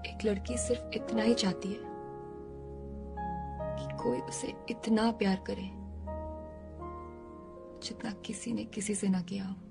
एक लड़की सिर्फ इतना ही चाहती है कि कोई उसे इतना प्यार करे जितना किसी ने किसी से ना किया हो।